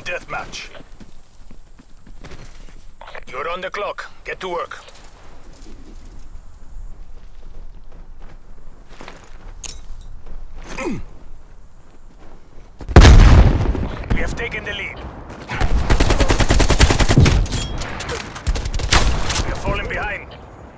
Team deathmatch. You're on the clock. Get to work. We have taken the lead. We are falling behind.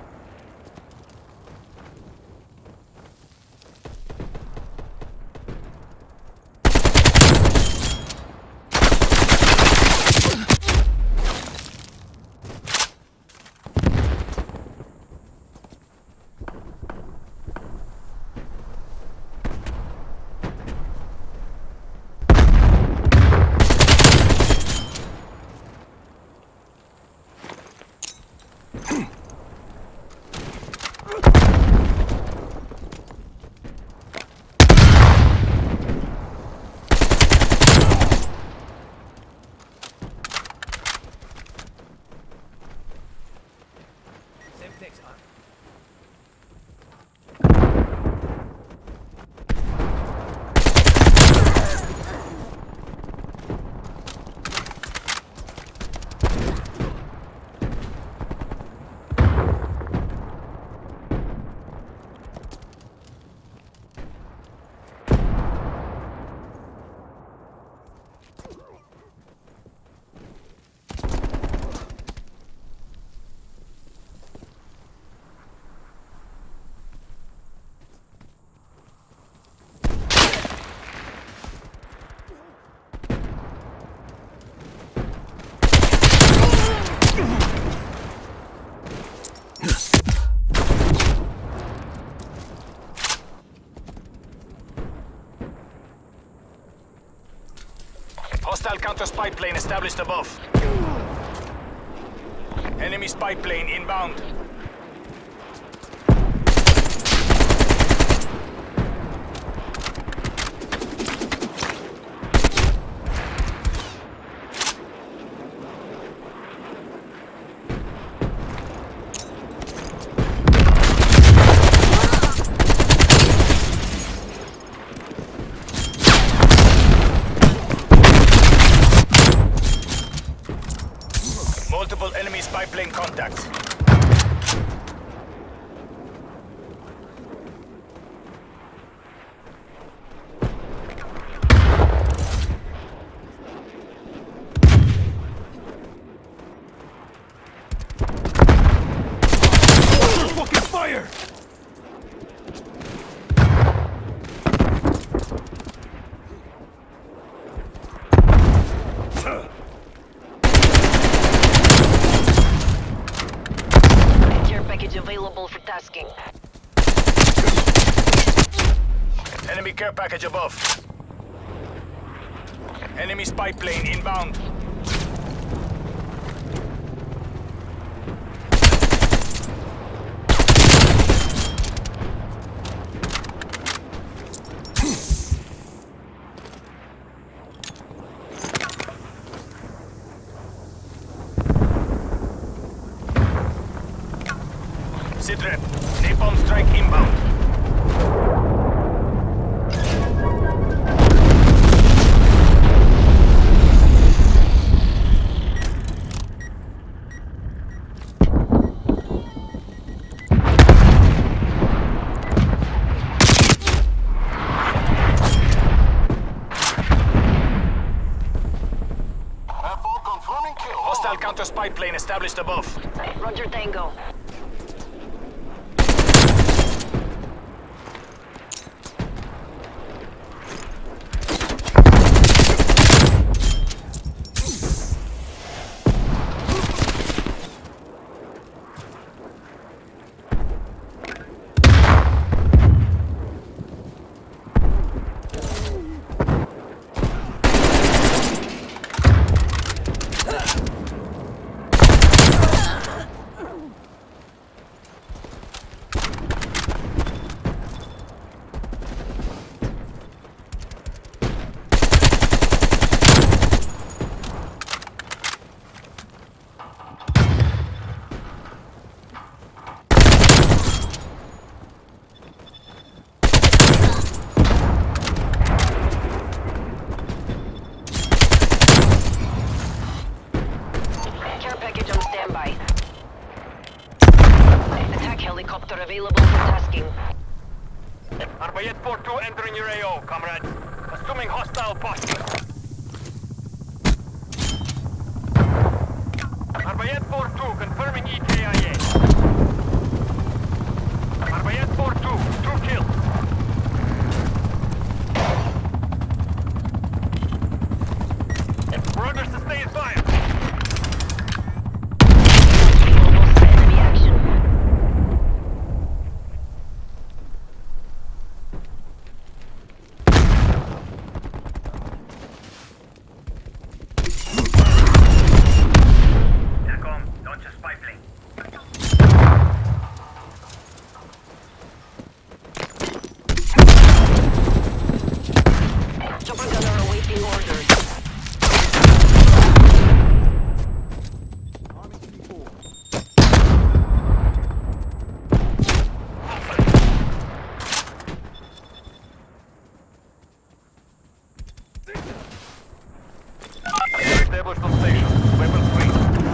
Hostile counter spy plane established above. Enemy spy plane inbound. Multiple enemy spy plane contacts. Fucking fire! Package available for tasking. Enemy care package above. Enemy spy plane inbound. Sitrep, napalm strike inbound. Confirming kill. Hostile counter spy plane established above. Roger, Tango. helicopter available for tasking. Arbayet 4-2 entering your AO, comrade. Assuming hostile posture. Arbayet 4-2 confirming EKIA. Arbayet 4-2, 2 kills. Roger, sustain fire. Almost enemy action. TACOM, launch a spy plane. Chopper gunner awaiting orders. Established on station. Weapons free.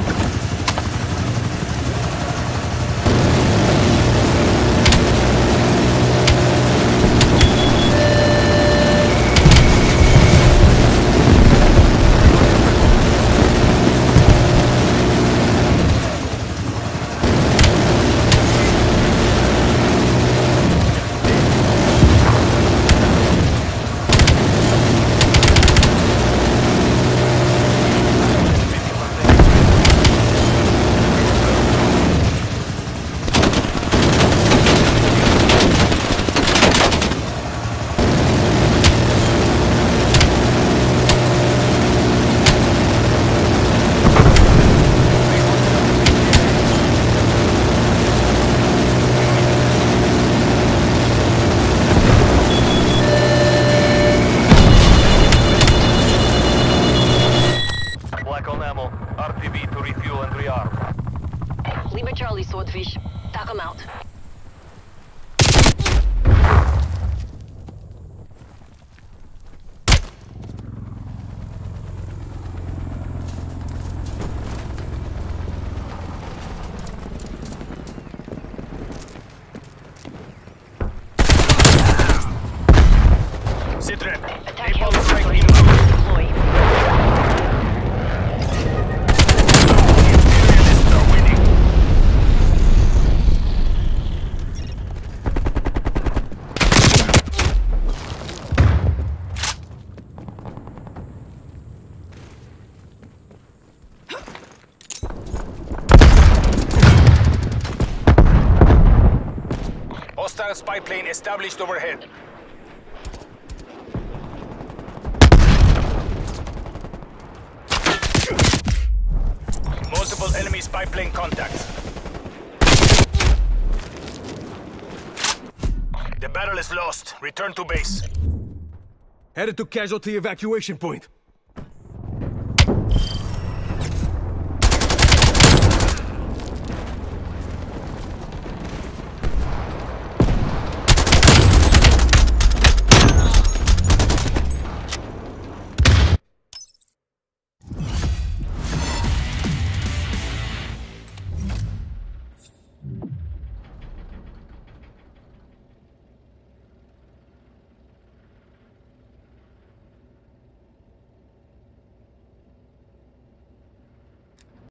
RTV to refuel and rearm. Lima Charlie, Swordfish. TACOM out. Sitrep, Attack napalm strike helicopter inbound. deployed. Imperialists are winning. Hostile spy plane established overhead. Multiple enemy spy plane contacts. The battle is lost. Return to base. Headed to casualty evacuation point.